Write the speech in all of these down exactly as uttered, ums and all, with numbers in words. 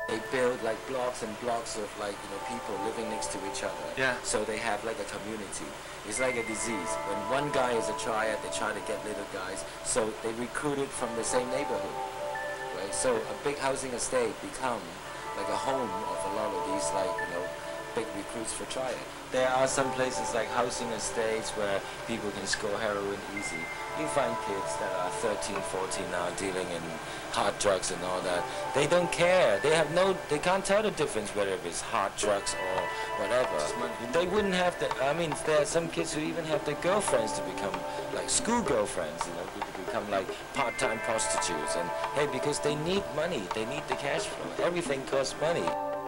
they build like blocks and blocks of like, you know, people living next to each other. Yeah. So they have like a community. It's like a disease. When one guy is a triad, they try to get little guys. So they recruited from the same neighborhood. Right? So a big housing estate become like a home of a lot of these like, you know, big recruits for triad. There are some places like housing estates where people can score heroin easy. You find kids that are thirteen, fourteen now dealing in hard drugs and all that. They don't care. They have no, they can't tell the difference whether it's hard drugs or whatever. They wouldn't have the, I mean, there are some kids who even have their girlfriends to become like school girlfriends, you know, to become like part-time prostitutes. And hey, because they need money, they need the cash flow. Everything costs money.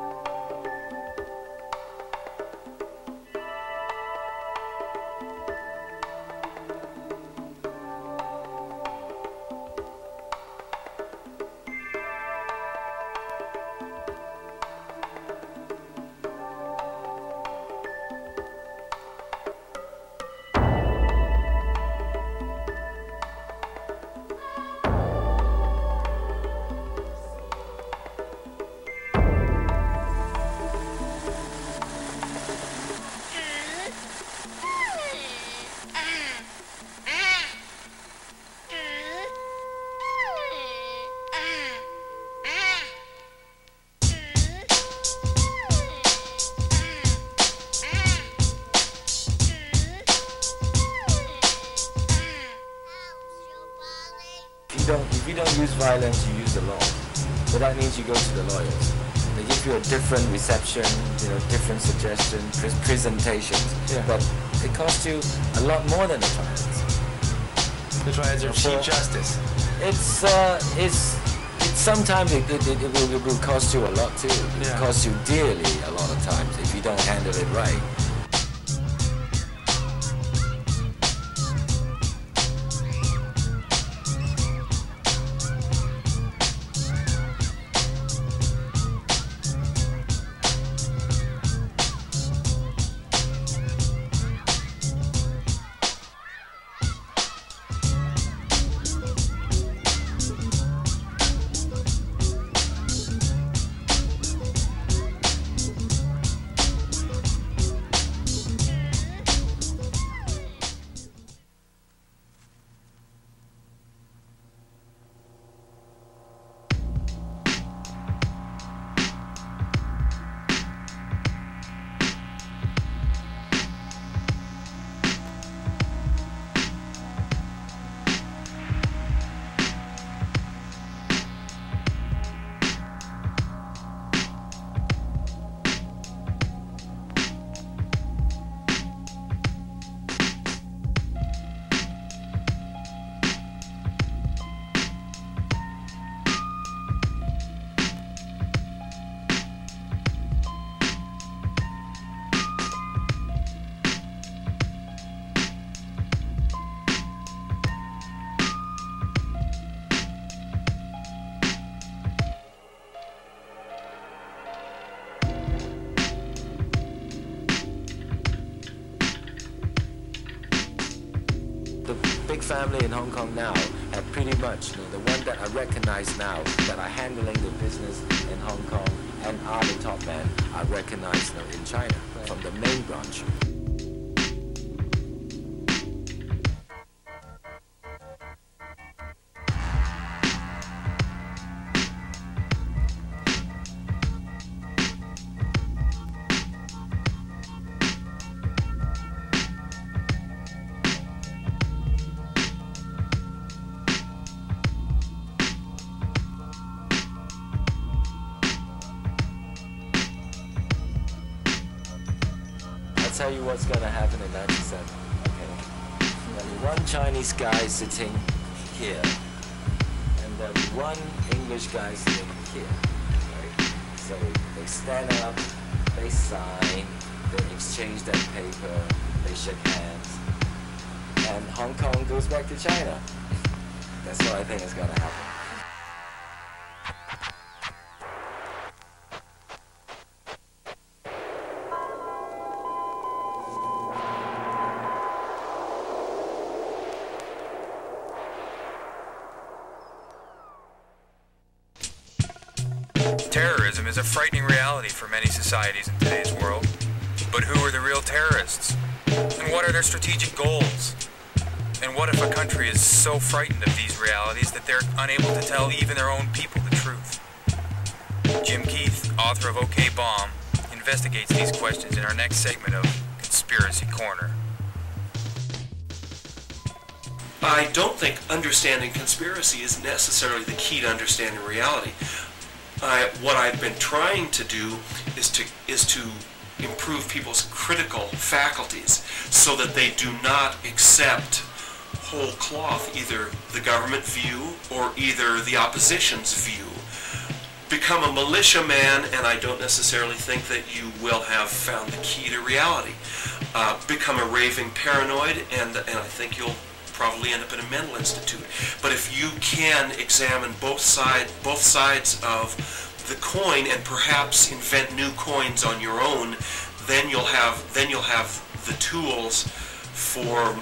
If you don't use violence, you use the law. So that means you go to the lawyers. They give you a different reception, you know, different suggestion, pre presentations. Yeah. But it costs you a lot more than the triads. The triads are cheap justice. It's uh, it's it's sometimes it, it, it, will, it will cost you a lot too. It Yeah. costs you dearly a lot of times if you don't handle it right. Big family in Hong Kong now have pretty much, you know, the one that I recognize now that are handling the business in Hong Kong and are the top man are recognized, you know, in China from the main branch. I'll tell you what's going to happen in ninety-seven. Okay. There'll be one Chinese guy sitting here, and there'll be one English guy sitting here. Right? So they stand up, they sign, they exchange that paper, they shake hands, and Hong Kong goes back to China. That's what I think is going to happen. terrorism is a frightening reality for many societies in today's world. But who are the real terrorists? And what are their strategic goals? And what if a country is so frightened of these realities that they're unable to tell even their own people the truth? Jim Keith, author of OK Bomb, investigates these questions in our next segment of Conspiracy Corner. I don't think understanding conspiracy is necessarily the key to understanding reality. I, what I've been trying to do is to is to improve people's critical faculties so that they do not accept whole cloth either the government view or either the opposition's view. Become a militiaman, and I don't necessarily think that you will have found the key to reality. Uh, become a raving paranoid, and and I think you'll probably end up in a mental institute. But if you can examine both side both sides of the coin and perhaps invent new coins on your own, then you'll have then you'll have the tools for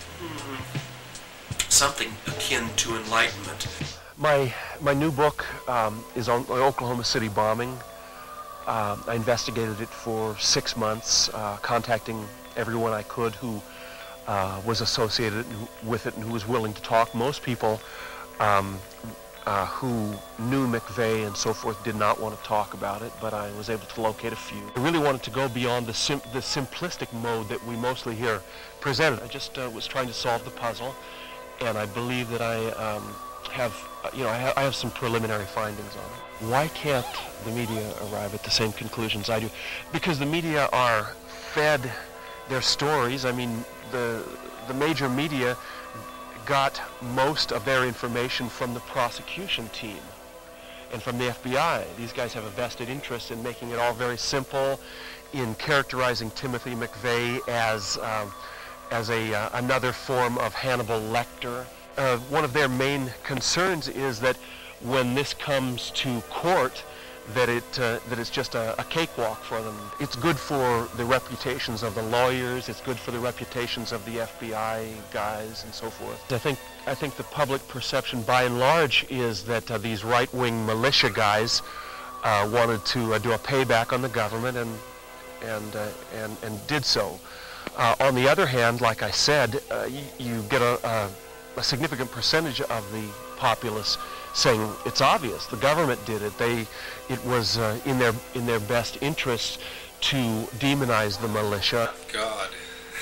hmm, something akin to enlightenment. My my new book um, is on the Oklahoma City bombing. Uh, I investigated it for six months, uh, contacting everyone I could who uh, was associated with it and who was willing to talk. Most people um, uh, who knew McVeigh and so forth did not want to talk about it, but I was able to locate a few. I really wanted to go beyond the, sim the simplistic mode that we mostly hear presented. I just uh, was trying to solve the puzzle, and I believe that I um, have, uh, you know, I, ha I have some preliminary findings on it. Why can't the media arrive at the same conclusions I do? Because the media are fed their stories. I mean, the the major media got most of their information from the prosecution team and from the F B I. These guys have a vested interest in making it all very simple, in characterizing Timothy McVeigh as um, as a uh, another form of Hannibal Lecter. Uh, one of their main concerns is that when this comes to court, that it uh, that it's just a, a cakewalk for them. It's good for the reputations of the lawyers. It's good for the reputations of the F B I guys and so forth. I think I think the public perception, by and large, is that uh, these right-wing militia guys uh, wanted to uh, do a payback on the government, and and uh, and and did so. Uh, on the other hand, like I said, uh, you, you get a, a a significant percentage of the populace saying it's obvious the government did it. They, it was uh, in their in their best interest to demonize the militia. God,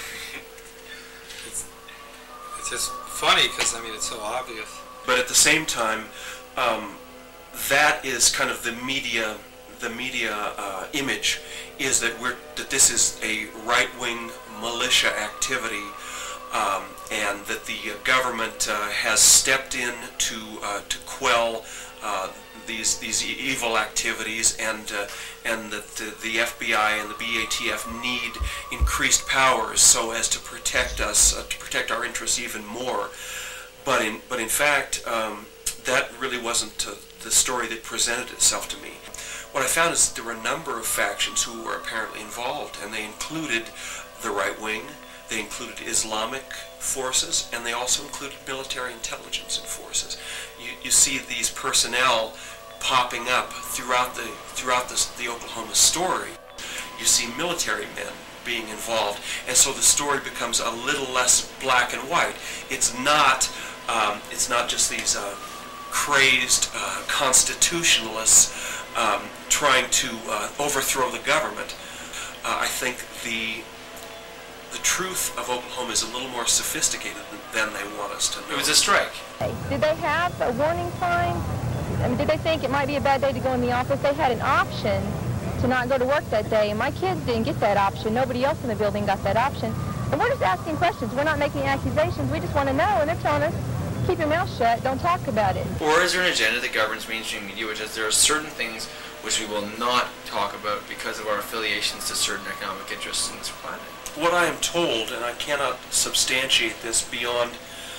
it's it's just funny because I mean it's so obvious. But at the same time, um, that is kind of the media the media uh, image is that we're that this is a right-wing militia activity. Um, and that the uh, government uh, has stepped in to uh, to quell uh, these these e evil activities, and uh, and that the, the F B I and the B A T F need increased powers so as to protect us, uh, to protect our interests even more. But in but in fact, um, that really wasn't uh, the story that presented itself to me. What I found is that there were a number of factions who were apparently involved, and they included the right wing. They included Islamic forces, and they also included military intelligence and forces. You, you see these personnel popping up throughout the throughout this, the Oklahoma story. You see military men being involved, and so the story becomes a little less black and white. It's not um, it's not just these uh, crazed uh, constitutionalists um, trying to uh, overthrow the government. Uh, I think the The truth of Oklahoma is a little more sophisticated than they want us to know. It was a strike. Did they have a warning sign? I mean, did they think it might be a bad day to go in the office? They had an option to not go to work that day, and my kids didn't get that option. Nobody else in the building got that option. And we're just asking questions. We're not making accusations. We just want to know, and they're telling us, keep your mouth shut, don't talk about it. Or is there an agenda that governs mainstream media, which is there are certain things which we will not talk about because of our affiliations to certain economic interests in this planet? What I am told, and I cannot substantiate this beyond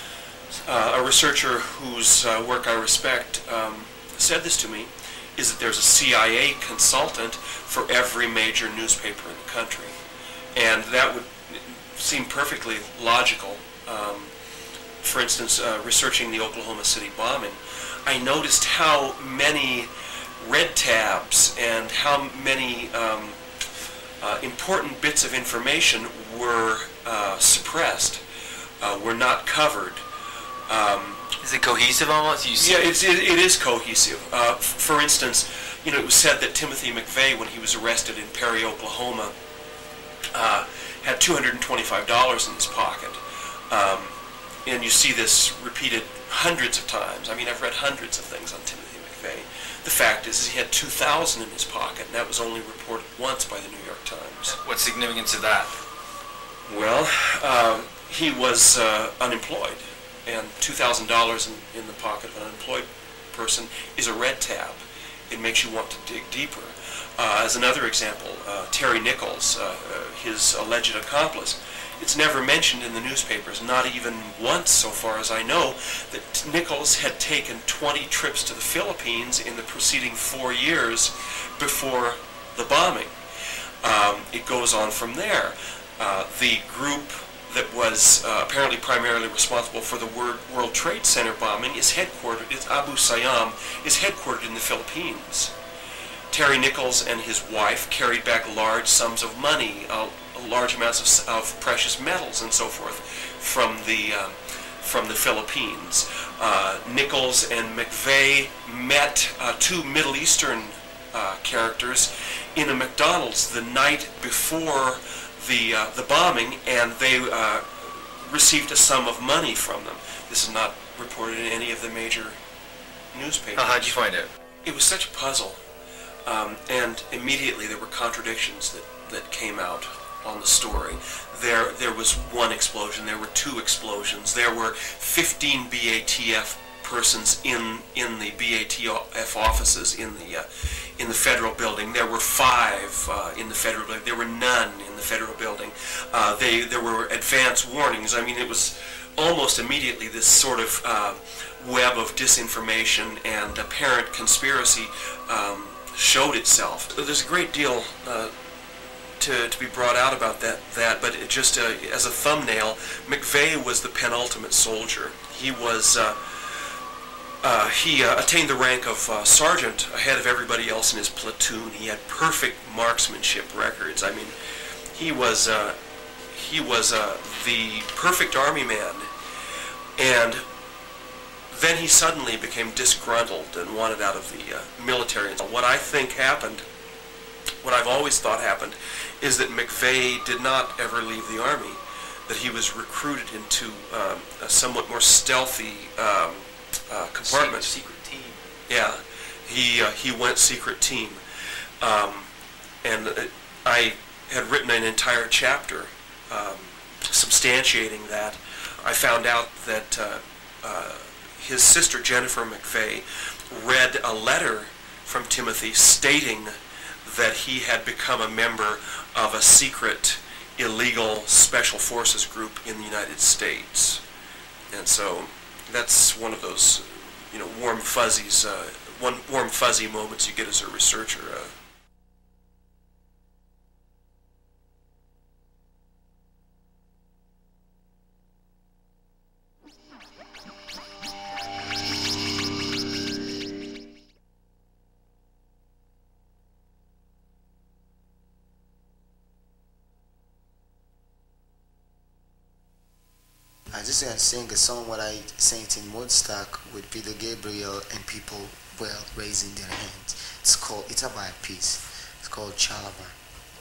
uh, a researcher whose uh, work I respect um, said this to me, is that there's a C I A consultant for every major newspaper in the country. And that would seem perfectly logical. Um, for instance, uh, researching the Oklahoma City bombing, I noticed how many red tabs and how many um, uh, important bits of information were uh, suppressed, uh, were not covered. Um, Is it cohesive almost? You see yeah, it's, it, it is cohesive. Uh, f for instance, you know, it was said that Timothy McVeigh, when he was arrested in Perry, Oklahoma, uh, had two hundred twenty-five dollars in his pocket. Um, and you see this repeated hundreds of times. I mean, I've read hundreds of things on Timothy McVeigh. The fact is, is he had two thousand dollars in his pocket, and that was only reported once by the New York Times. What's significance of that? Well, uh, he was uh, unemployed, and two thousand dollars in, in the pocket of an unemployed person is a red tab. It makes you want to dig deeper. Uh, as another example, uh, Terry Nichols, uh, uh, his alleged accomplice, it's never mentioned in the newspapers, not even once so far as I know, that Nichols had taken twenty trips to the Philippines in the preceding four years before the bombing. Um, it goes on from there. Uh, the group that was uh, apparently primarily responsible for the World Trade Center bombing is headquartered, it's Abu Sayyam, is headquartered in the Philippines. Terry Nichols and his wife carried back large sums of money, uh, large amounts of, of precious metals and so forth from the uh, from the Philippines. Uh, Nichols and McVeigh met uh, two Middle Eastern uh, characters in a McDonald's the night before the uh, the bombing, and they uh, received a sum of money from them. This is not reported in any of the major newspapers. Uh, how'd you find out? It was such a puzzle, um, and immediately there were contradictions that, that came out on the story. There there was one explosion, there were two explosions, there were fifteen B A T F persons in in the B A T F offices in the uh, in the federal building. There were five uh, in the federal building. There were none in the federal building. Uh, they there were advance warnings. I mean, it was almost immediately this sort of uh, web of disinformation and apparent conspiracy um, showed itself. There's a great deal uh, to to be brought out about that that, but it just uh, as a thumbnail, McVeigh was the penultimate soldier. He was. Uh, Uh, he uh, attained the rank of uh, sergeant ahead of everybody else in his platoon. He had perfect marksmanship records. I mean, he was uh, he was uh, the perfect army man. And then he suddenly became disgruntled and wanted out of the uh, military. And what I think happened, what I've always thought happened, is that McVeigh did not ever leave the army. That he was recruited into um, a somewhat more stealthy Um, Uh, compartment. Secret, secret team. Yeah, he uh, he went secret team, um, and uh, I had written an entire chapter um, substantiating that. I found out that uh, uh, his sister Jennifer McVeigh read a letter from Timothy stating that he had become a member of a secret illegal special forces group in the United States, and so. That's one of those, you know, warm fuzzies, uh, one warm fuzzy moments you get as a researcher. Uh. I just gonna sing a song what I sang in Woodstock with Peter Gabriel and people well raising their hands. It's called It's a Bad Piece. It's called Chalabar.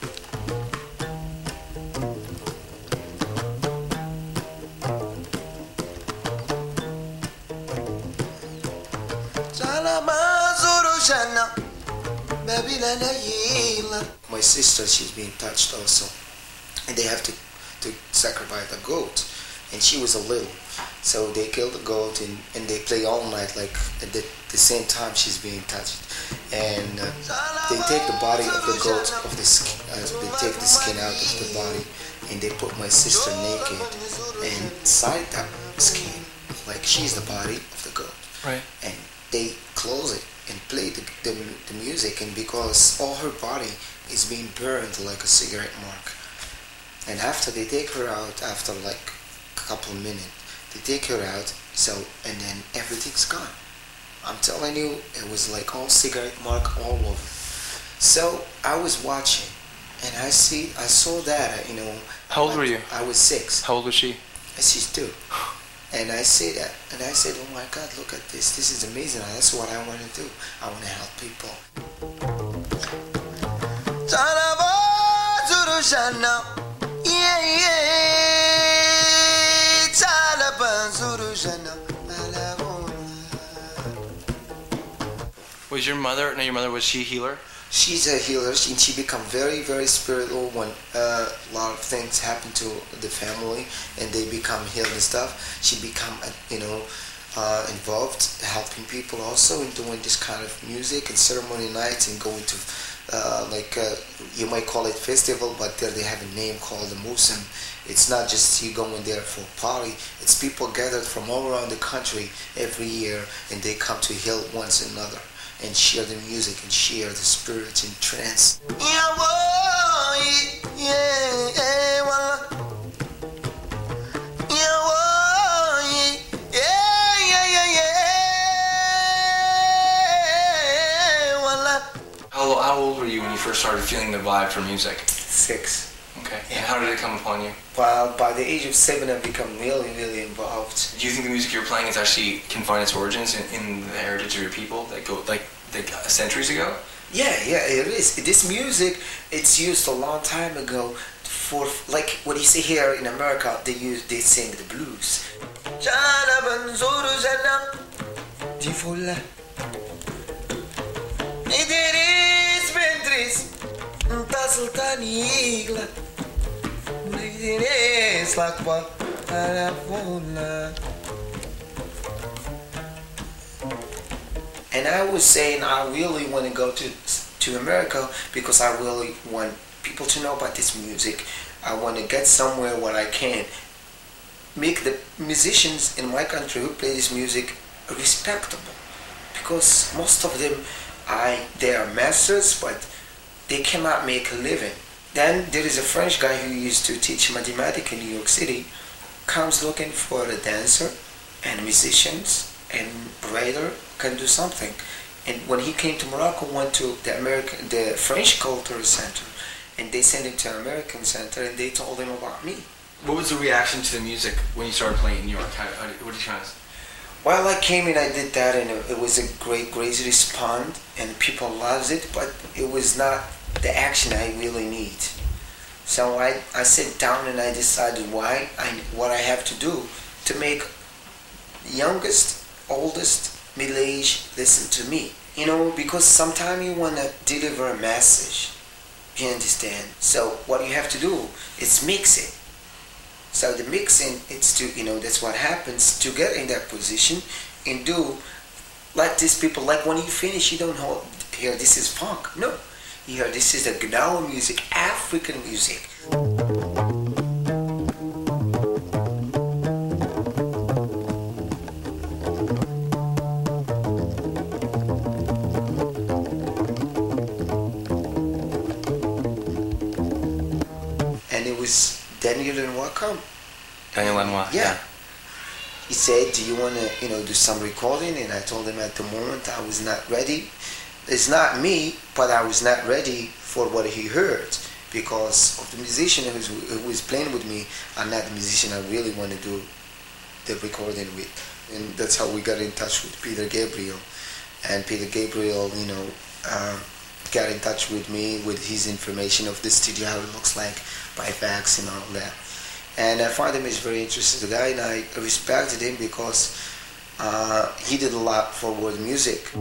My sister, she's being touched also, and they have to to sacrifice the goat. And she was a little, so they kill the goat and, and they play all night, like at the, the same time she's being touched. And uh, they take the body of the goat, of the skin, uh, they take the skin out of the body, and they put my sister naked and inside that skin, like she's the body of the goat. Right. And they close it and play the, the, the music, and because all her body is being burned like a cigarette mark. And after they take her out, after like couple minutes, they take her out, so and then everything's gone. I'm telling you, it was like all cigarette mark all over. So I was watching, and I see, I saw that, you know. How old I, were you? I was six. How old was she? And she's two. And I see that, and I said, oh my God, look at this. This is amazing. That's what I want to do. I want to help people. Was your mother, no, your mother, was she a healer? She's a healer, she, she become very, very spiritual when uh, a lot of things happen to the family and they become healed and stuff. She become, uh, you know, uh, involved, helping people also in doing this kind of music and ceremony nights and going to, uh, like, uh, you might call it festival, but there they have a name called the Musim. It's not just you going there for a party, it's people gathered from all around the country every year and they come to heal one another and share the music and share the spirit in trance. How, how old were you when you first started feeling the vibe for music? Six. Okay. And how did it come upon you? Well, by the age of seven, I've become really, really involved. Do you think the music you're playing is actually can find its origins in, in the heritage of your people that go like, like centuries ago? Yeah, yeah, it is. This music, it's used a long time ago for, like what you see here in America, they use, they sing the blues. And I was saying I really want to go to to America because I really want people to know about this music. I want to get somewhere where I can make the musicians in my country who play this music respectable, because most of them, I they are masters, but they cannot make a living. Then there is a French guy who used to teach mathematics in New York City, comes looking for a dancer and musicians and writer can do something. And when he came to Morocco, went to the American, the French Cultural Center, and they sent him to an American center, and they told him about me. What was the reaction to the music when you started playing in New York? How, how, what did you try to? Well, I came and I did that, and it was a great, great response, and people loved it, but it was not the action I really need. So I, I sat down and I decided why I, what I have to do to make the youngest, oldest, middle-aged listen to me. You know, because sometimes you want to deliver a message, you understand? So what you have to do is mix it. So the mixing, it's to, you know, that's what happens to get in that position and do like these people, like when you finish, you don't hold, hear this is funk. No, you hear this is the Gnawa music, African music. And it was Daniel and Wakam. Daniel Lenoir. Yeah. yeah. He said, do you want to, you know, do some recording? And I told him at the moment I was not ready. It's not me, but I was not ready for what he heard because of the musician who was, who was playing with me. I'm not the musician I really want to do the recording with. And that's how we got in touch with Peter Gabriel. And Peter Gabriel, you know, uh, got in touch with me with his information of the studio, how it looks like, by fax and all that. And I found him as very interesting guy, and I respected him because uh, he did a lot for world music.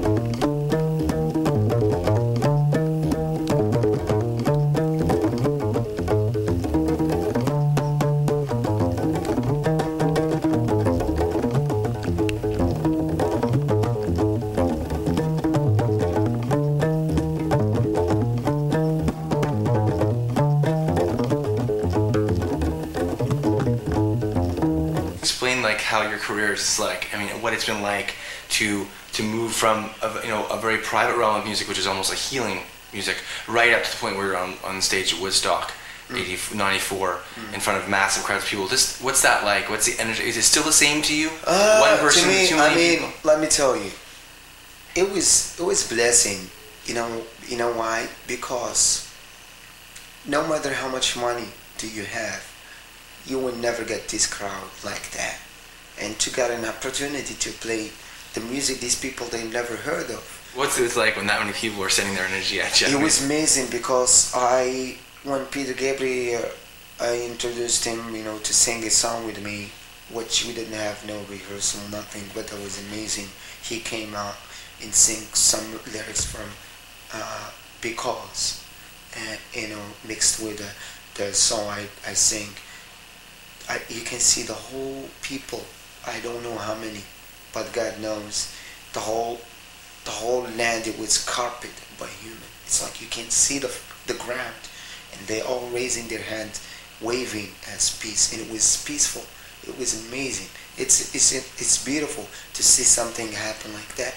How your career is like, I mean, what it's been like to to move from a, you know, a very private realm of music, which is almost like healing music, right up to the point where you're on, on the stage at Woodstock, eighty, ninety-four, mm. in front of massive crowds of people. This, what's that like? What's the energy? Is it still the same to you? Uh, One person, to me, too many I mean, people? let me tell you, It was it was blessing, you know. You know why? Because no matter how much money do you have, you will never get this crowd like that. And to get an opportunity to play the music these people they never heard of. What's it like when that many people were sending their energy at you? It was amazing because I, when Peter Gabriel, I introduced him, you know, to sing a song with me, which we didn't have no rehearsal, nothing, but that was amazing. He came out and sang some lyrics from uh, Because, and, you know, mixed with the, the song I, I sing. I, you can see the whole people, I don't know how many, but God knows, the whole the whole land, it was carpeted by human. It's like you can see the the ground, and they all raising their hand, waving as peace, and it was peaceful. It was amazing. It's it's it's beautiful to see something happen like that.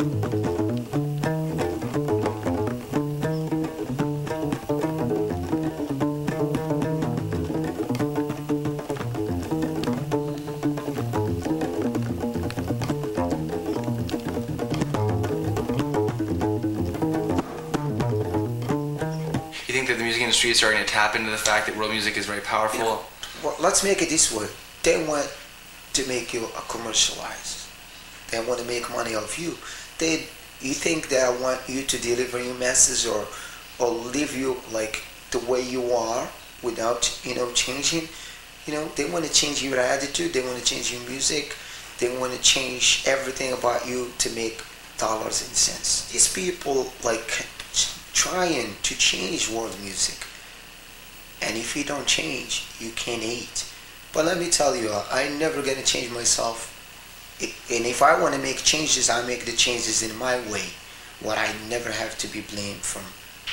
Industry is starting to tap into the fact that world music is very powerful. You know, well, let's make it this way. They want to make you a commercialized. They want to make money off you. They, you think they want you to deliver your message or, or leave you like the way you are without, you know, changing. You know, they want to change your attitude. They want to change your music. They want to change everything about you to make dollars and cents. These people like trying to change world music, and if you don't change, you can't eat. But let me tell you, I'm never gonna change myself, and if I want to make changes, I make the changes in my way, what I never have to be blamed from.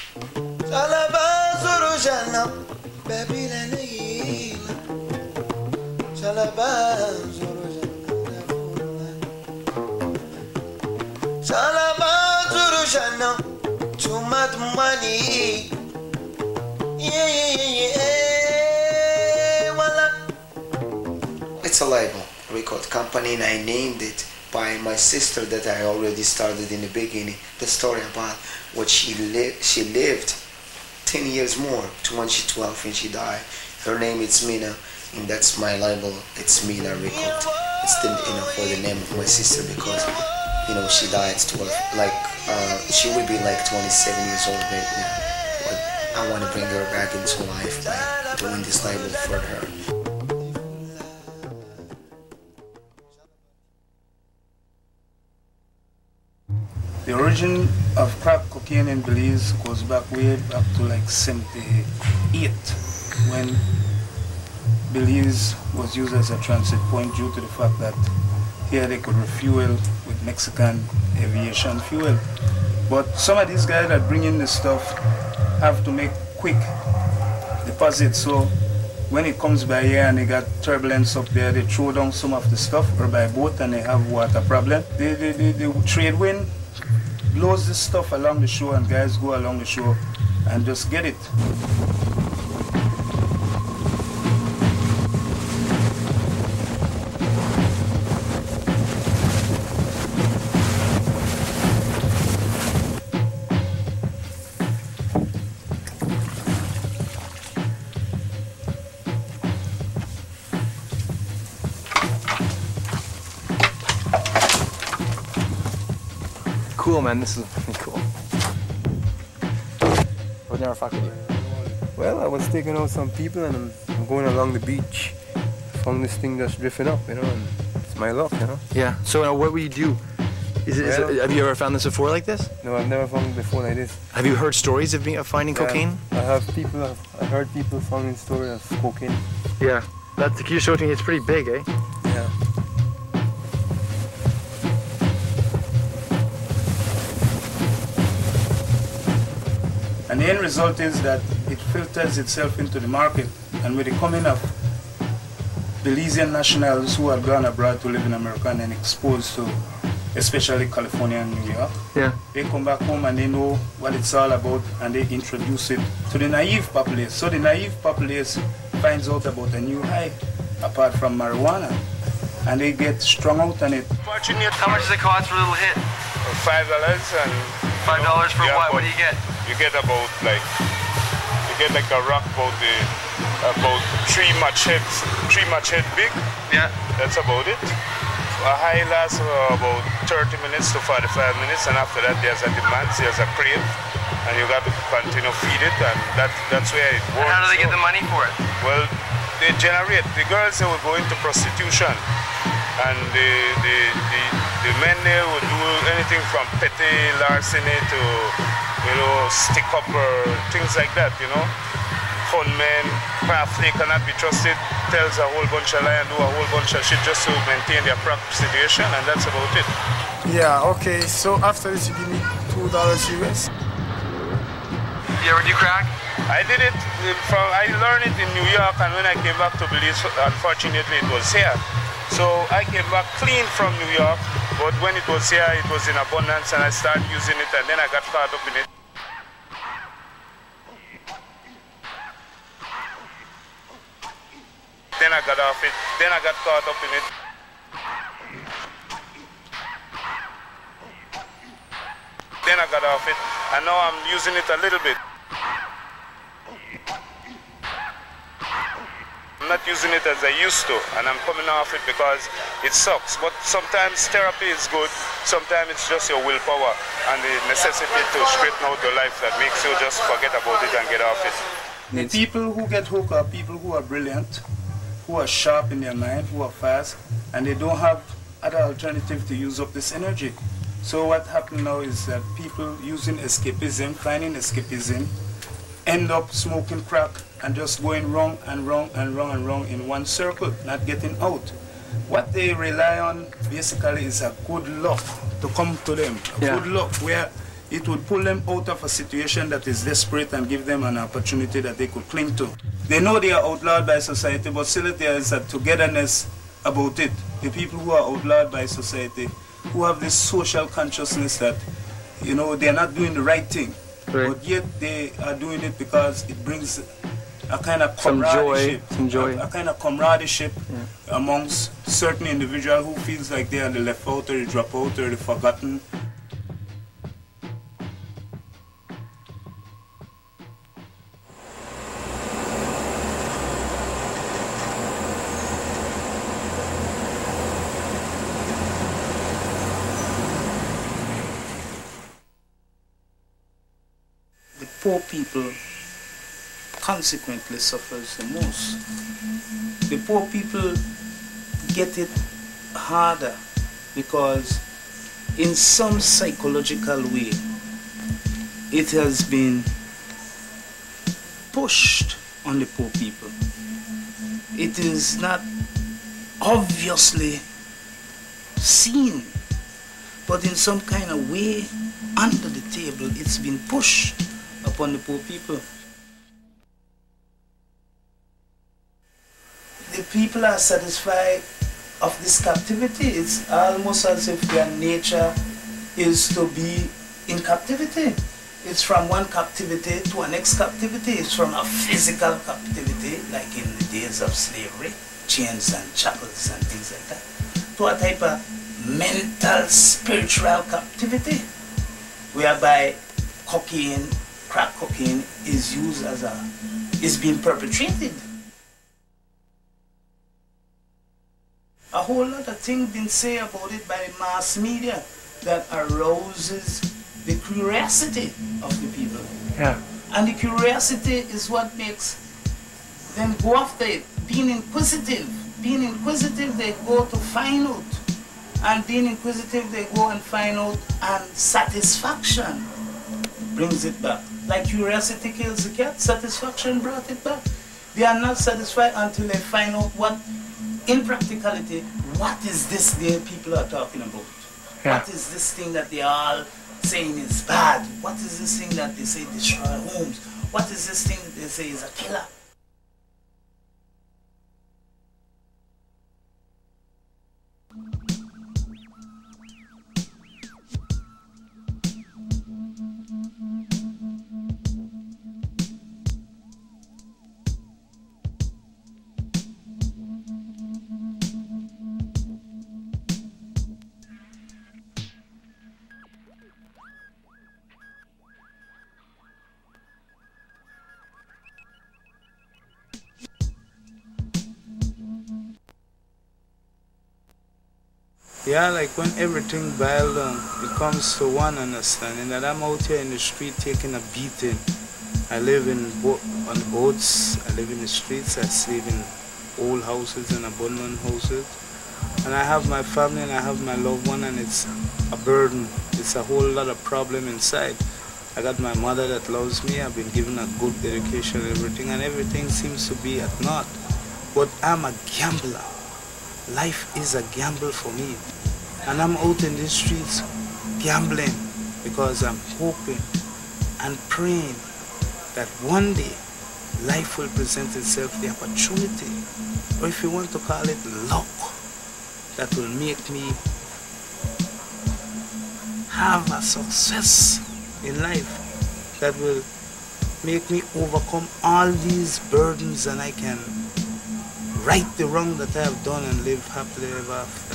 Too much money. Yeah, yeah, yeah, yeah. Voila. It's a label, record company, and I named it by my sister that I already started in the beginning. The story about what she lived. She lived ten years more to when she twelve and she died. Her name is Mina, and that's my label. It's Mina Record. It's the, you know, for the name of my sister because, you know, she died at twelve. Like, uh, she would be like twenty-seven years old right now. But I want to bring her back into life by doing this label for her. The origin of crack cocaine in Belize goes back way back to like seventy-eight, when Belize was used as a transit point due to the fact that here they could refuel with Mexican aviation fuel. But some of these guys that bring in the stuff have to make quick deposits. So when it comes by here and they got turbulence up there, they throw down some of the stuff, or by boat and they have water problem. They, they, they, the trade wind blows this stuff along the shore and guys go along the shore and just get it. Cool, man, this is really cool. I would never fuck with you. Well, I was taking out some people and I'm, I'm going along the beach. Found this thing just drifting up, you know, and it's my luck, you know. Yeah, so uh, what will you do? Is it, well, is it, have you ever found this before like this? No, I've never found it before like this. Have you heard stories of, being, of finding yeah, cocaine? I have people, I've, I heard people finding stories of cocaine. Yeah, that's, can you show it to me? It's pretty big, eh? Yeah. And the end result is that it filters itself into the market, and with the coming of Belizean nationals who have gone abroad to live in America and then exposed to especially California and New York, yeah, they come back home and they know what it's all about and they introduce it to the naive populace. So the naive populace finds out about a new high apart from marijuana, and they get strung out on it. How much does it cost for a little hit? five dollars and five dollars for yeah, what? What do you get? You get about like you get like a rock about the about three match heads, three match head big. Yeah. That's about it. A high lasts uh, about thirty minutes to forty-five minutes, and after that there's a demand, there's a crave, and you got to continue feed it, and that that's where it works. And how do they get the money for it? Well, they generate. The girls they will go into prostitution, and the the the, the men there will do anything from petty larceny to you know stick up or things like that. You know, gunmen, crafty cannot be trusted. Tells a whole bunch of lie and do a whole bunch of shit just to maintain their prostitution, and that's about it. Yeah, okay, so after this you give me two dollars U S. You ever do crack? I did it from, I learned it in New York, and when I came back to Belize, unfortunately it was here. So I came back clean from New York, but when it was here, it was in abundance, and I started using it, and then I got caught up in it. Then I got off it, then I got caught up in it. Then I got off it, and now I'm using it a little bit. I'm not using it as I used to, and I'm coming off it because it sucks. But sometimes therapy is good, sometimes it's just your willpower and the necessity to straighten out your life that makes you just forget about it and get off it. The people who get hooked are people who are brilliant, who are sharp in their mind, who are fast, and they don't have other alternative to use up this energy. So what happened now is that people using escapism, finding escapism, end up smoking crack and just going wrong and wrong and wrong and wrong in one circle, not getting out. What they rely on basically is a good luck to come to them, a Yeah. good luck where it would pull them out of a situation that is desperate and give them an opportunity that they could cling to. They know they are outlawed by society, but still there is a togetherness about it. The people who are outlawed by society, who have this social consciousness that, you know, they are not doing the right thing, right. but yet they are doing it because it brings a kind of Some joy, comradeship, some joy. A, a kind of comradeship Yeah. amongst certain individuals who feels like they are the left out or the drop out or the forgotten. The poor people consequently suffers the most. The poor people get it harder because in some psychological way it has been pushed on the poor people. It is not obviously seen, but in some kind of way under the table it's been pushed upon the poor people. The people are satisfied of this captivity. It's almost as if their nature is to be in captivity. It's from one captivity to a next captivity. It's from a physical captivity, like in the days of slavery, chains and shackles and things like that, to a type of mental, spiritual captivity, whereby cocaine, crack cocaine is used as a, is being perpetrated. A whole lot of things been said about it by the mass media that arouses the curiosity of the people. Yeah. And the curiosity is what makes them go after it. Being inquisitive. Being inquisitive, they go to find out. And being inquisitive, they go and find out, and satisfaction brings it back. Like curiosity kills the cat, satisfaction brought it back. They are not satisfied until they find out what, in practicality, what is this the people are talking about? Yeah. What is this thing that they are all saying is bad? What is this thing that they say destroy homes? What is this thing that they say is a killer? Yeah, like when everything boils down, it comes to one understanding that I'm out here in the street taking a beating. I live in bo on boats, I live in the streets, I sleep in old houses and abandoned houses. And I have my family and I have my loved one, and it's a burden. It's a whole lot of problem inside. I got my mother that loves me, I've been given a good education and everything, and everything seems to be at naught. But I'm a gambler. Life is a gamble for me. And I'm out in the streets gambling because I'm hoping and praying that one day life will present itself, the opportunity, or if you want to call it luck, that will make me have a success in life, that will make me overcome all these burdens, and I can right the wrong that I have done and live happily ever after.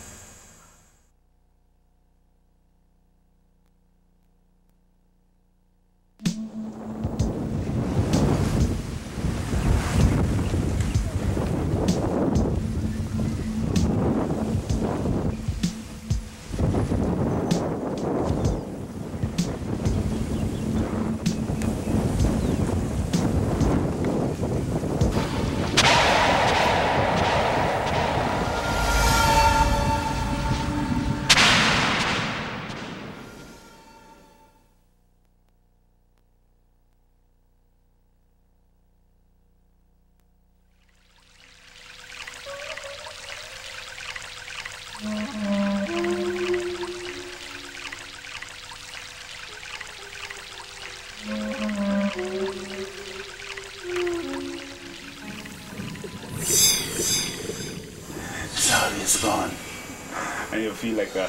It's gone, and you feel like a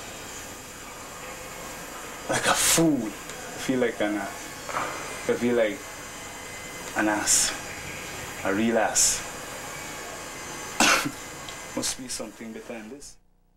like a fool. You feel like an you feel like an ass, a real ass. Must be something better than this.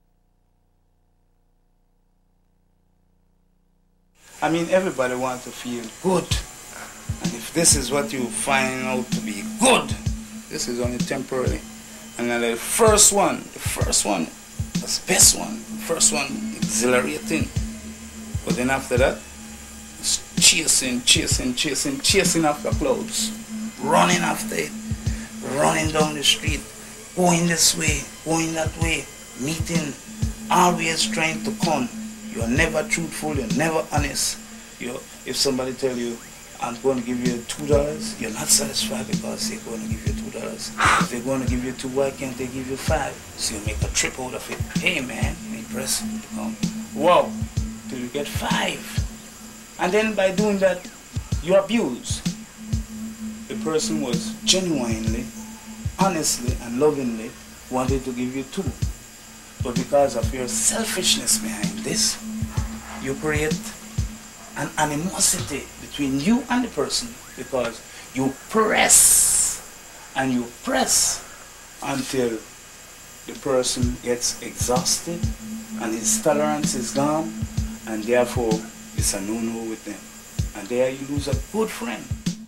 I mean, everybody wants to feel good, and if this is what you find out to be good, this is only temporary. And then the first one, the first one, that's the best one. The first one, exhilarating. But then after that, it's chasing, chasing, chasing, chasing after clouds. Running after it, running down the street, going this way, going that way, meeting, always trying to con. You're never truthful, you're never honest. You, if somebody tell you, I'm going to give you two dollars, you're not satisfied because they're going to give you two dollars. If they're going to give you two, why can't they give you five? So you make a trip out of it. Hey man, you impress you come. Wow, till you get five. And then by doing that, you abuse. The person was genuinely, honestly, and lovingly wanted to give you two. But because of your selfishness behind this, you create an animosity between you and the person, because you press and you press until the person gets exhausted and his tolerance is gone, and therefore it's a no-no with them. And there you lose a good friend.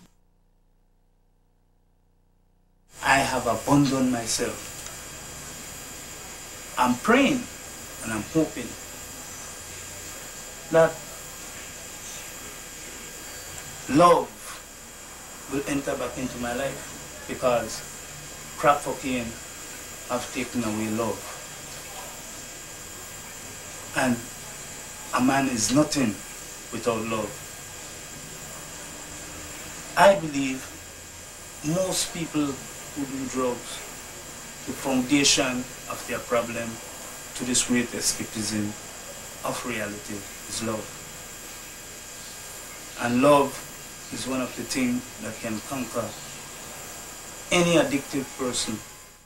I have abandoned myself. I'm praying and I'm hoping that love will enter back into my life, because crack cocaine have taken away love. And a man is nothing without love. I believe most people who do drugs, the foundation of their problem to this great escapism of reality is love. And love is one of the things that can conquer any addictive person.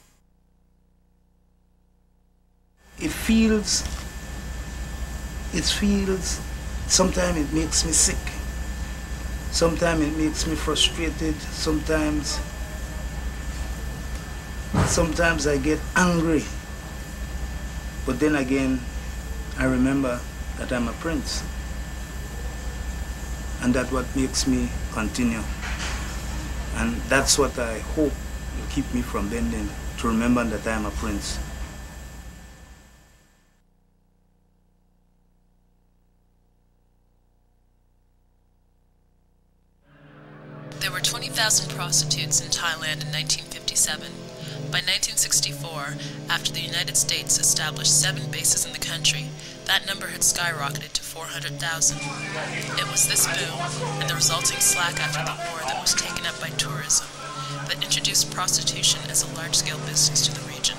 It feels, it feels, sometimes it makes me sick. Sometimes it makes me frustrated. Sometimes, sometimes I get angry. But then again, I remember that I'm a prince. And that's what makes me continue. And that's what I hope will keep me from bending, to remember that I am a prince. thousand prostitutes in Thailand in nineteen fifty-seven. By nineteen sixty-four, after the United States established seven bases in the country, that number had skyrocketed to four hundred thousand. It was this boom, and the resulting slack after the war that was taken up by tourism, that introduced prostitution as a large-scale business to the region.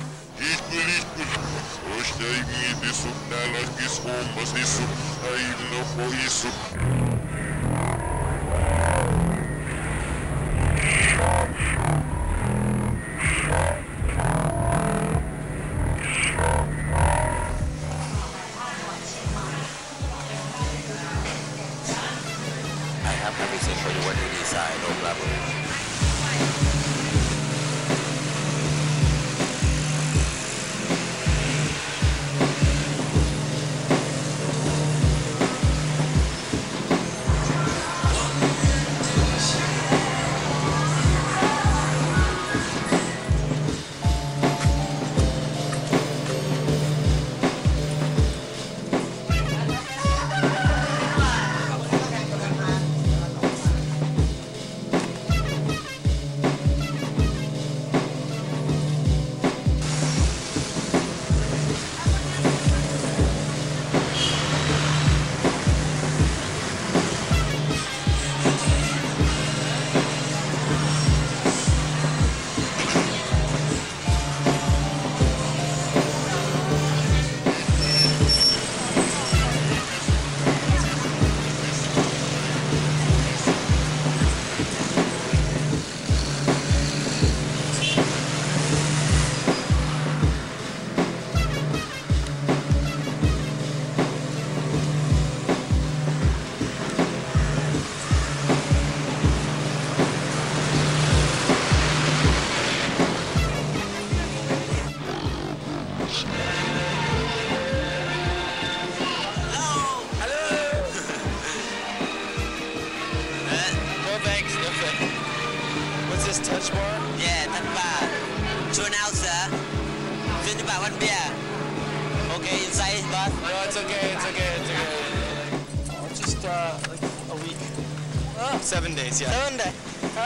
Seven days, yeah. Seven days.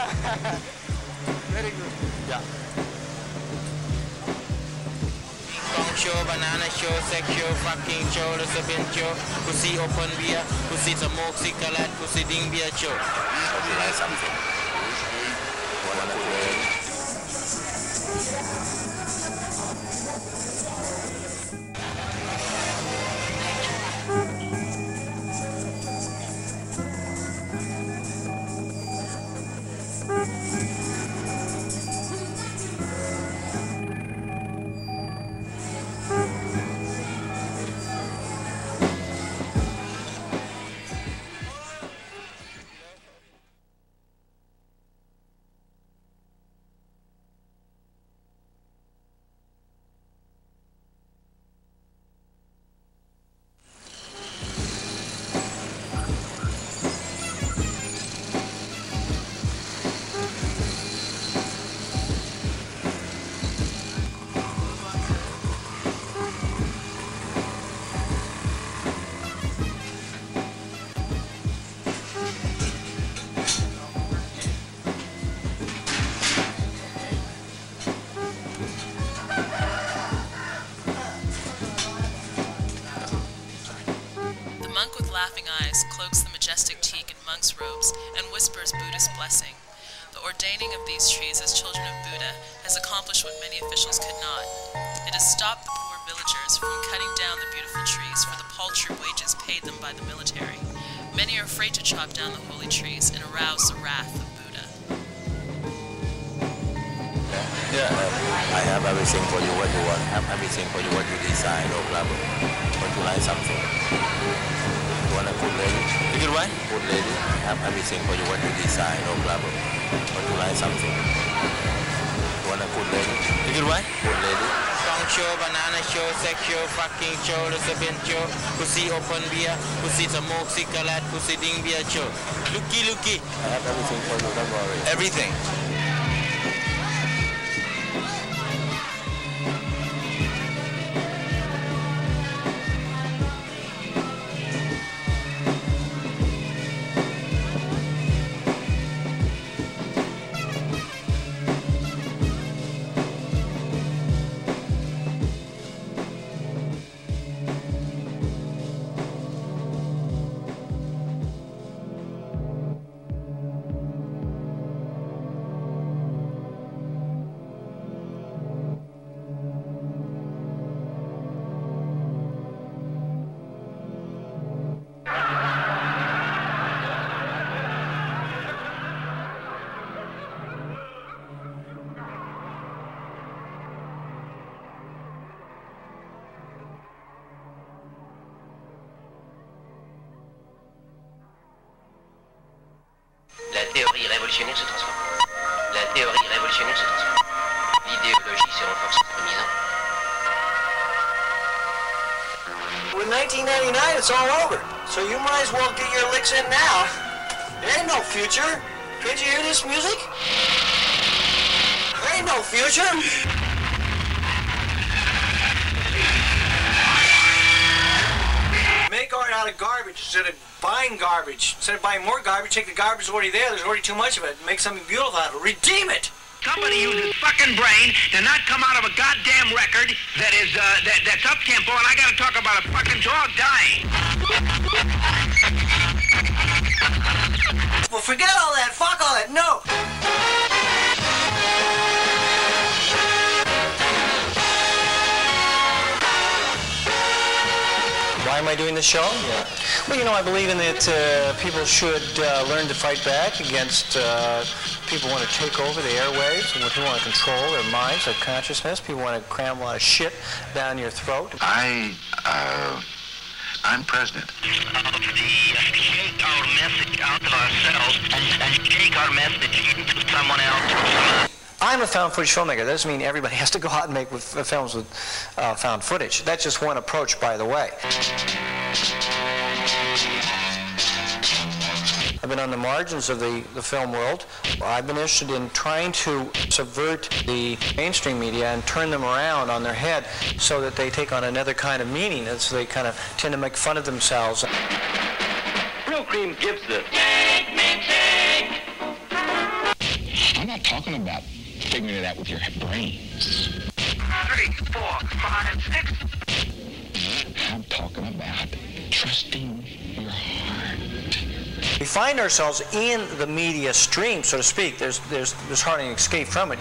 Very good. Yeah. Pong show, banana show, sex show, fucking show, lesbian show, pussy open beer, pussy smoke cigarette, pussy ding beer show. Would you like something? Wanna play? Laughing eyes cloaks the majestic teak in monk's robes and whispers Buddhist blessing. The ordaining of these trees as children of Buddha has accomplished what many officials could not. It has stopped the poor villagers from cutting down the beautiful trees for the paltry wages paid them by the military. Many are afraid to chop down the holy trees and arouse the wrath of Buddha. Yeah, um, I have everything for you what you want. I have everything for you what you desire, no problem. Would you like something? You want a good lady? A good what? Good lady. I have everything for you what you desire, no problem. Would you like something? You want a good lady? A good what? Good lady. Pong show, banana show, sex show, fucking show, lesbian show, pussy open beer, pussy smoke cigarette, pussy ding beer show. Looky, looky. I have everything for you, don't worry. Everything. La théorie révolutionnaire se transforme. La théorie révolutionnaire se transforme. L'idéologie se renforce en prémisant. With nineteen ninety-nine, it's all over. So you might as well get your licks in now. There ain't no future. Can't you hear this music? There ain't no future. Make art out of garbage instead of buying garbage. Instead of buying more garbage, take the garbage already there. There's already too much of it. Make something beautiful out of it. Redeem it. Somebody uses fucking brain to not come out of a goddamn record that is, uh, that, that's up-tempo, and I gotta talk about a fucking dog dying. Well, forget all that. Fuck all that. No. Why am I doing this show? Yeah. Well, you know, I believe in that uh, people should uh, learn to fight back against uh, people who want to take over the airwaves, and who want to control their minds, their consciousness. People want to cram a lot of shit down your throat. I, uh, I'm president. Of the take our message out of ourselves and, and take our message into someone else. I'm a found footage filmmaker. That doesn't mean everybody has to go out and make with, uh, films with uh, found footage. That's just one approach, by the way. I've been on the margins of the, the film world. I've been interested in trying to subvert the mainstream media and turn them around on their head so that they take on another kind of meaning, and so they kind of tend to make fun of themselves. Real cream gives this. I'm not talking about figuring it out with your brains. Three, four, five, six. I'm talking about trusting your heart. We find ourselves in the media stream, so to speak. There's, there's, there's hardly an escape from it.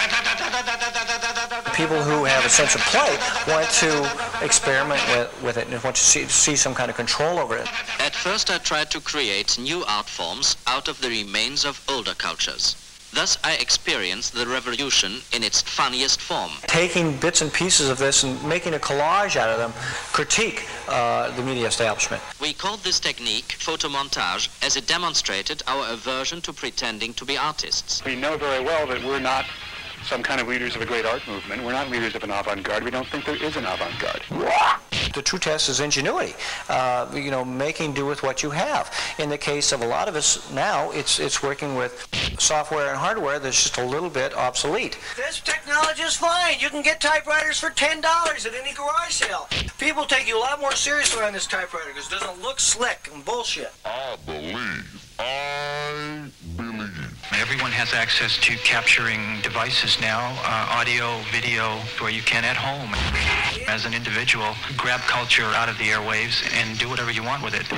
People who have a sense of play want to experiment with, with it and want to see, see some kind of control over it. At first I tried to create new art forms out of the remains of older cultures. Thus I experienced the revolution in its funniest form. Taking bits and pieces of this and making a collage out of them, critique uh, the media establishment. We called this technique photomontage, as it demonstrated our aversion to pretending to be artists. We know very well that we're not some kind of leaders of a great art movement. We're not leaders of an avant-garde. We don't think there is an avant-garde. The true test is ingenuity, uh, you know, making do with what you have. In the case of a lot of us now, it's it's working with software and hardware that's just a little bit obsolete. This technology is fine. You can get typewriters for ten dollars at any garage sale. People take you a lot more seriously on this typewriter because it doesn't look slick and bullshit. I believe. I believe. Everyone has access to capturing devices now, uh, audio, video, where you can at home. As an individual, grab culture out of the airwaves and do whatever you want with it.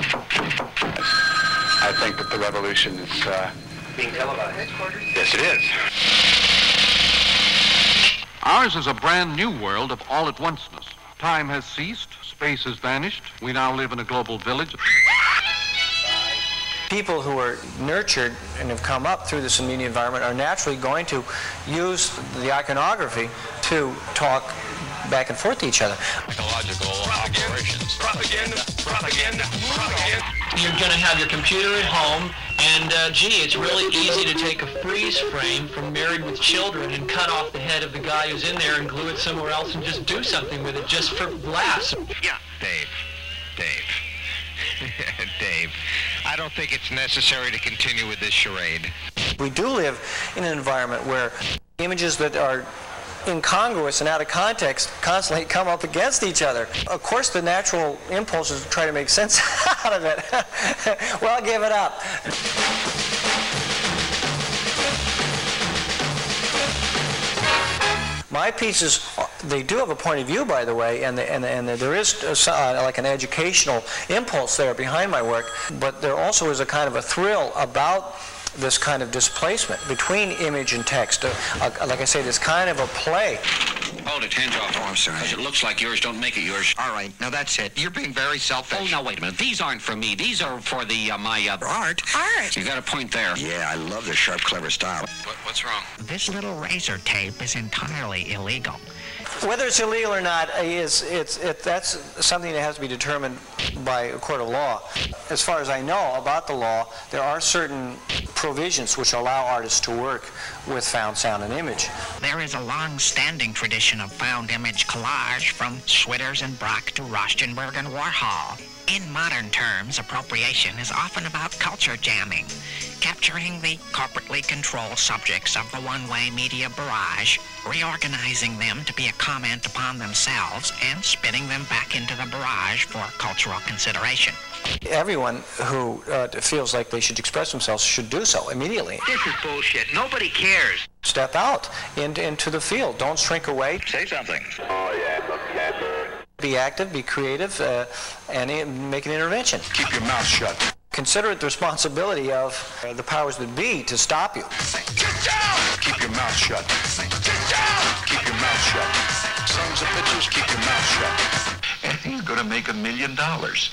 I think that the revolution is uh, being televised. Yes, it is. Ours is a brand new world of all-at-onceness. Time has ceased, space has vanished. We now live in a global village. People who are nurtured and have come up through this media environment are naturally going to use the iconography to talk back and forth to each other. Ecological operations. Propaganda, propaganda, propaganda. You're going to have your computer at home, and uh, gee, it's really easy to take a freeze frame from Married with Children and cut off the head of the guy who's in there and glue it somewhere else and just do something with it just for laughs. Yeah, Dave. Dave. Dave, I don't think it's necessary to continue with this charade. We do live in an environment where images that are incongruous and out of context constantly come up against each other. Of course, the natural impulse is to try to make sense out of it. Well, give it up. My pieces, they do have a point of view, by the way, and, the, and, the, and the, there is a, uh, like an educational impulse there behind my work, but there also is a kind of a thrill about this kind of displacement between image and text. Uh, uh, like I say, this kind of a play. Hold it, hands off. Oh, I'm sorry. Because it looks like yours, don't make it yours. All right, now that's it. You're being very selfish. Oh, now wait a minute. These aren't for me. These are for the, uh, my, uh, art. Art. You got a point there. Yeah, I love the sharp, clever style. What, what's wrong? This little razor tape is entirely illegal. Whether it's illegal or not is it's it, that's something that has to be determined by a court of law. As far as I know about the law, there are certain provisions which allow artists to work with found sound and image. There is a long-standing tradition of found image collage from Schwitters and Brock to Rauschenberg and Warhol. In modern terms, appropriation is often about culture jamming, capturing the corporately controlled subjects of the one-way media barrage, reorganizing them to be a comment upon themselves, and spitting them back into the barrage for cultural consideration. Everyone who uh, feels like they should express themselves should do so immediately. This is bullshit. Nobody cares. Step out into, into the field. Don't shrink away. Say something. Oh, yeah, be active, be creative, uh, and uh, make an intervention. Keep your mouth shut. Consider it the responsibility of uh, the powers that be to stop you. Get down! Keep your mouth shut. Get down! Keep your mouth shut. Sons of bitches, keep your mouth shut. And he's gonna make a million dollars.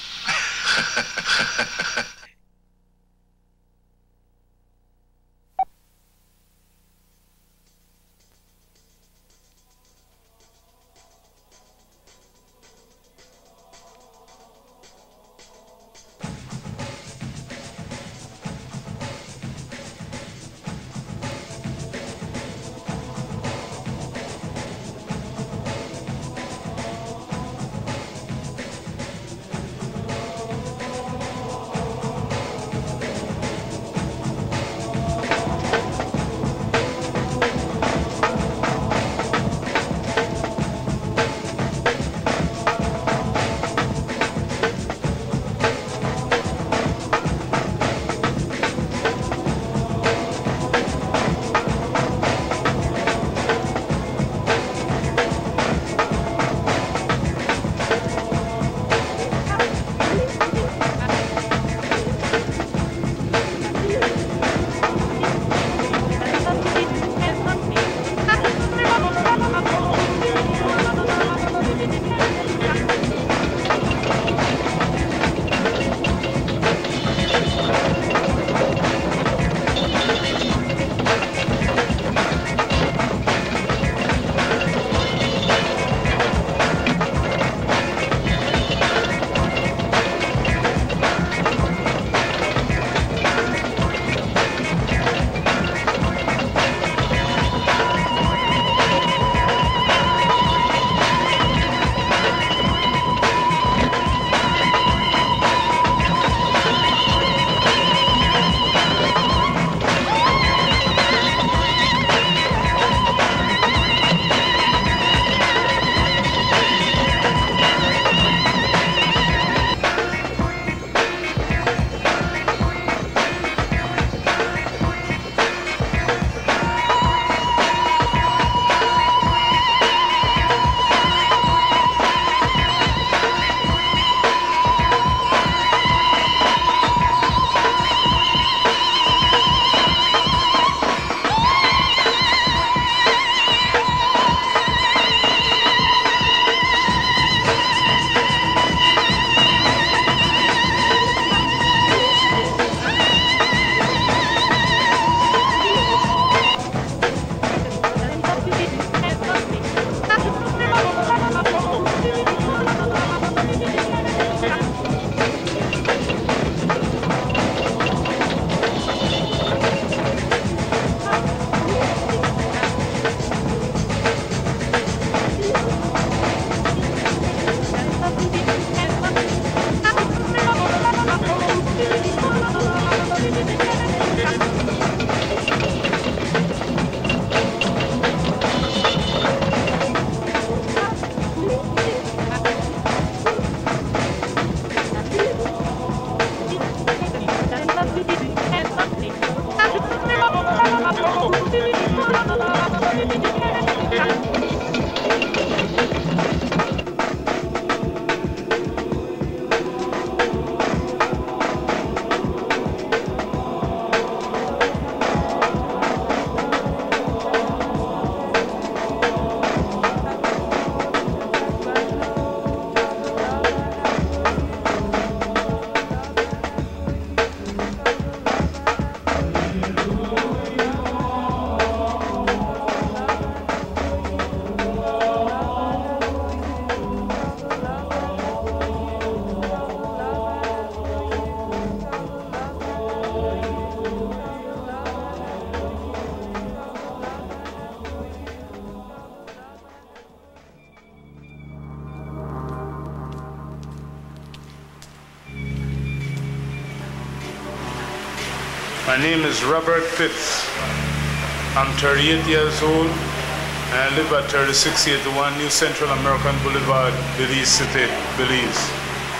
My name is Robert Pitts. I'm thirty-eight years old and I live at thirty-six eighty-one New Central American Boulevard, Belize City, Belize.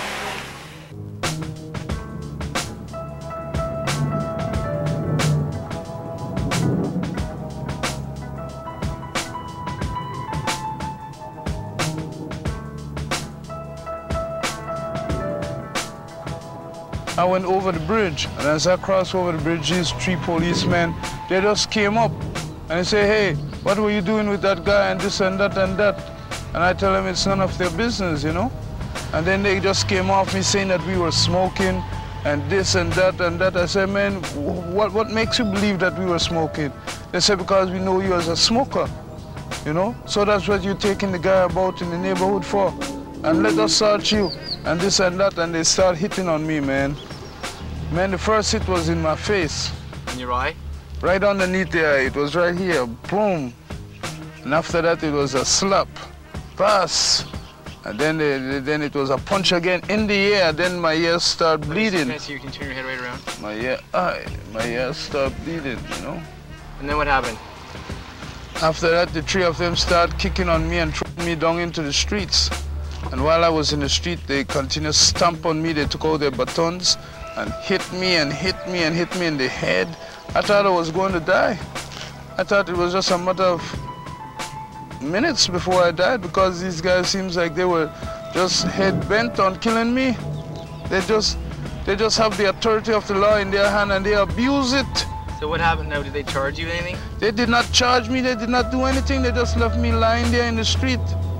I went over the bridge, and as I crossed over the bridge, these three policemen, they just came up and they say, hey, what were you doing with that guy and this and that and that? And I tell them it's none of their business, you know? And then they just came off me saying that we were smoking and this and that and that. I said, man, what, what makes you believe that we were smoking? They said, because we know you as a smoker, you know? So that's what you're taking the guy about in the neighborhood for. And let us search you and this and that, and they start hitting on me, man. Man, the first hit was in my face. In your eye? Right underneath the eye. It was right here. Boom. And after that, it was a slap. Pass. And then they, then it was a punch again in the ear. Then my ears start bleeding. Can I see you can turn your head right around? My ear, eye. My ears start bleeding, you know? And then what happened? After that, the three of them start kicking on me and throwing me down into the streets. And while I was in the street, they continued to stamp on me. They took out their batons and hit me and hit me and hit me in the head. I thought I was going to die. I thought it was just a matter of minutes before I died, because these guys seems like they were just head bent on killing me. They just, they just have the authority of the law in their hand and they abuse it. So what happened now? Did they charge you anything? They did not charge me. They did not do anything. They just left me lying there in the street.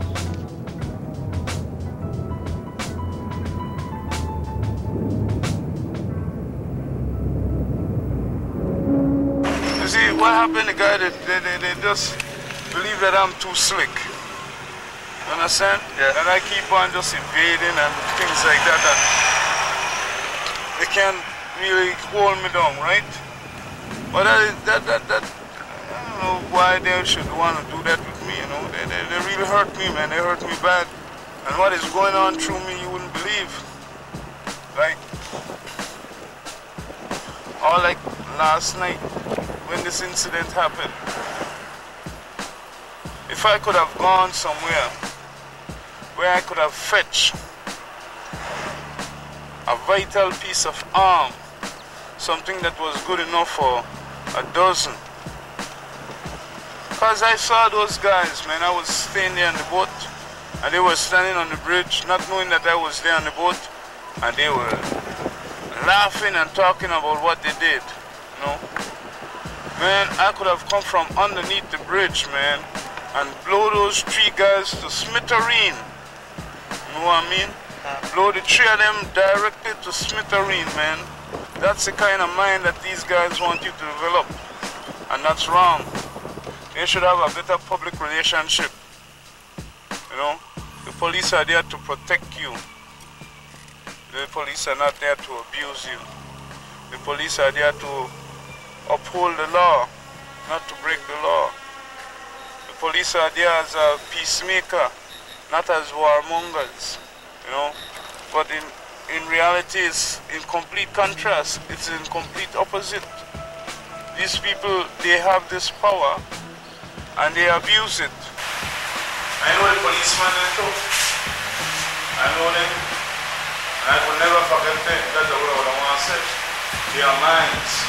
What happened, the guy, they, they, they just believe that I'm too slick. You understand? Yeah. And I keep on just evading and things like that, and they can't really hold me down, right? But that, that, that, that, I don't know why they should want to do that with me, you know? They, they, they really hurt me, man. They hurt me bad. And what is going on through me, you wouldn't believe. Like, all like last night, when this incident happened, if I could have gone somewhere where I could have fetched a vital piece of arm, something that was good enough for a dozen. Because I saw those guys, man, I was staying there on the boat, and they were standing on the bridge, not knowing that I was there on the boat, and they were laughing and talking about what they did, you know. Man, I could have come from underneath the bridge, man, and blow those three guys to smithereen. You know what I mean? Blow the three of them directly to smithereen, man. That's the kind of mind that these guys want you to develop, and that's wrong. They should have a better public relationship. You know, the police are there to protect you. The police are not there to abuse you. The police are there to uphold the law, not to break the law. The police are there as a peacemaker, not as warmongers, you know. But in, in reality, it's in complete contrast. It's in complete opposite. These people, they have this power and they abuse it. I know the policemen too. I know them. And I will never forget them. That's what I want to say. They are minds.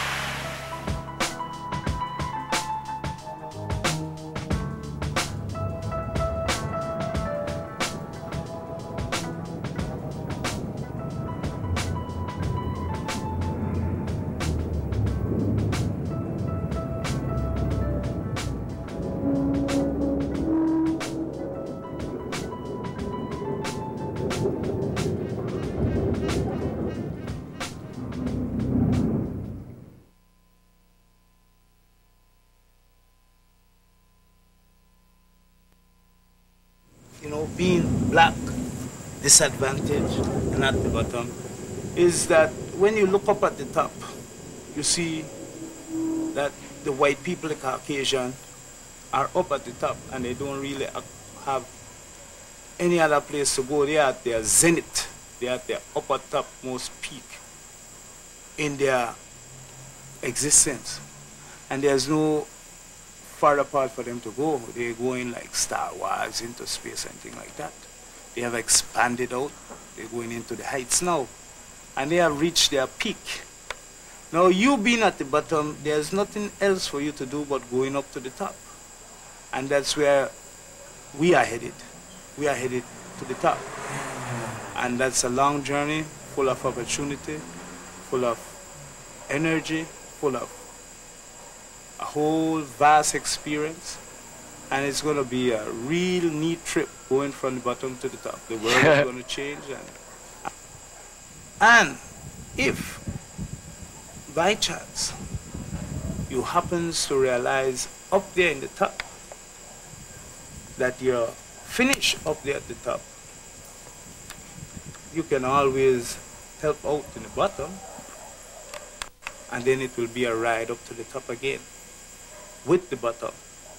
Being black, disadvantaged, and at the bottom, is that when you look up at the top, you see that the white people, the Caucasian, are up at the top and they don't really have any other place to go. They are at their zenith, they are at their upper top most peak in their existence. And there's no farther part for them to go. They're going like Star Wars into space and things like that. They have expanded out. They're going into the heights now. And they have reached their peak. Now you being at the bottom, there's nothing else for you to do but going up to the top. And that's where we are headed. We are headed to the top. And that's a long journey, full of opportunity, full of energy, full of a whole vast experience. And it's going to be a real neat trip going from the bottom to the top. The world is going to change. And, and if, by chance, you happen to realize up there in the top that you're finished up there at the top, you can always help out in the bottom, and then it will be a ride up to the top again with the bottom.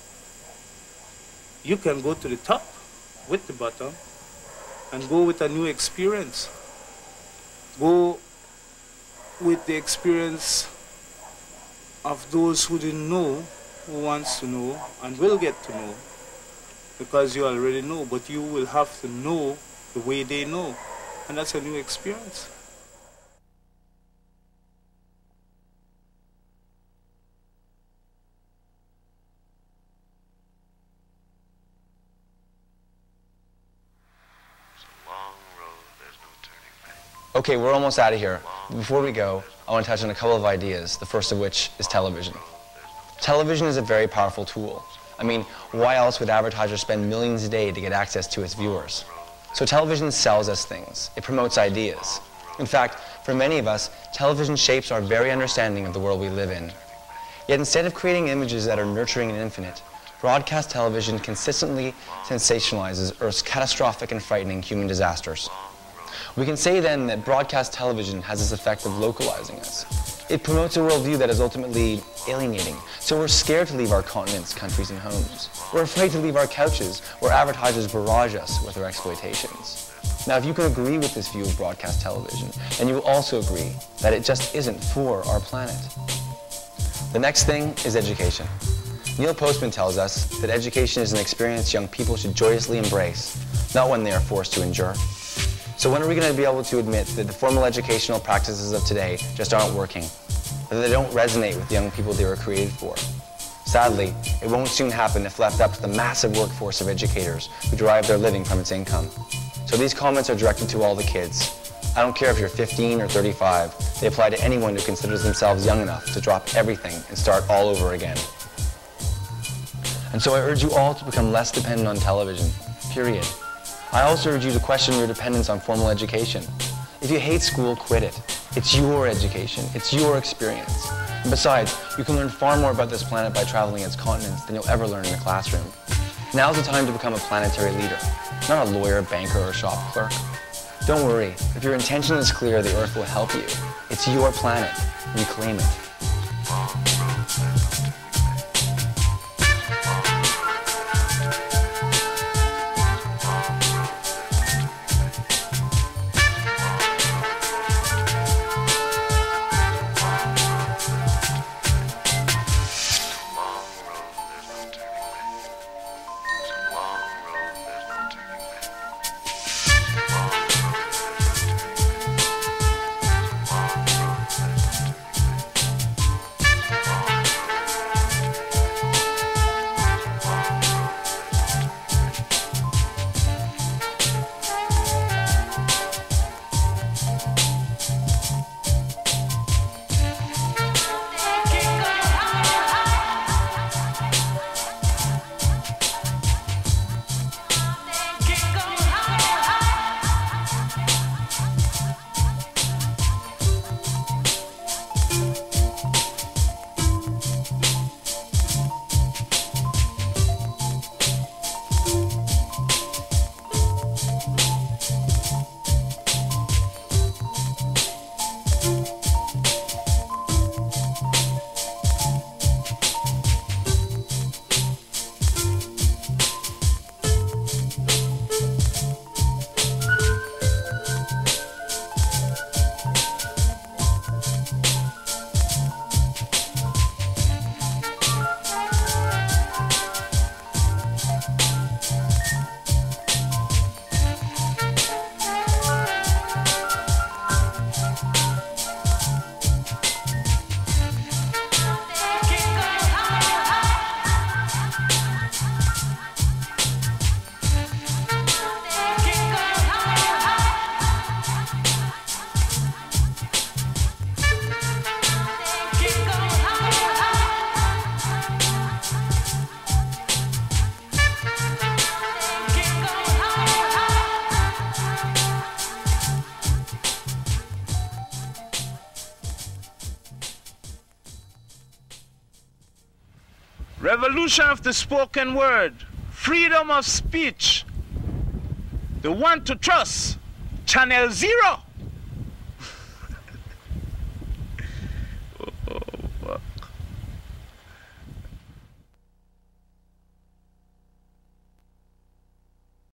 You can go to the top with the bottom and go with a new experience. Go with the experience of those who didn't know, who wants to know, and will get to know, because you already know, but you will have to know the way they know, and that's a new experience. Okay, we're almost out of here. Before we go, I want to touch on a couple of ideas, the first of which is television. Television is a very powerful tool. I mean, why else would advertisers spend millions a day to get access to its viewers? So television sells us things. It promotes ideas. In fact, for many of us, television shapes our very understanding of the world we live in. Yet instead of creating images that are nurturing and infinite, broadcast television consistently sensationalizes Earth's catastrophic and frightening human disasters. We can say then that broadcast television has this effect of localizing us. It promotes a worldview that is ultimately alienating, so we're scared to leave our continents, countries, and homes. We're afraid to leave our couches, where advertisers barrage us with their exploitations. Now, if you can agree with this view of broadcast television, then you will also agree that it just isn't for our planet. The next thing is education. Neil Postman tells us that education is an experience young people should joyously embrace, not one they are forced to endure. So when are we going to be able to admit that the formal educational practices of today just aren't working, that they don't resonate with the young people they were created for? Sadly, it won't soon happen if left up to the massive workforce of educators who derive their living from its income. So these comments are directed to all the kids. I don't care if you're fifteen or thirty-five, they apply to anyone who considers themselves young enough to drop everything and start all over again. And so I urge you all to become less dependent on television, period. I also urge you to question your dependence on formal education. If you hate school, quit it. It's your education. It's your experience. And besides, you can learn far more about this planet by traveling its continents than you'll ever learn in a classroom. Now's the time to become a planetary leader, not a lawyer, banker, or shop clerk. Don't worry. If your intention is clear, the Earth will help you. It's your planet. Reclaim it. revolution of the spoken word, freedom of speech, the one to trust, channel zero.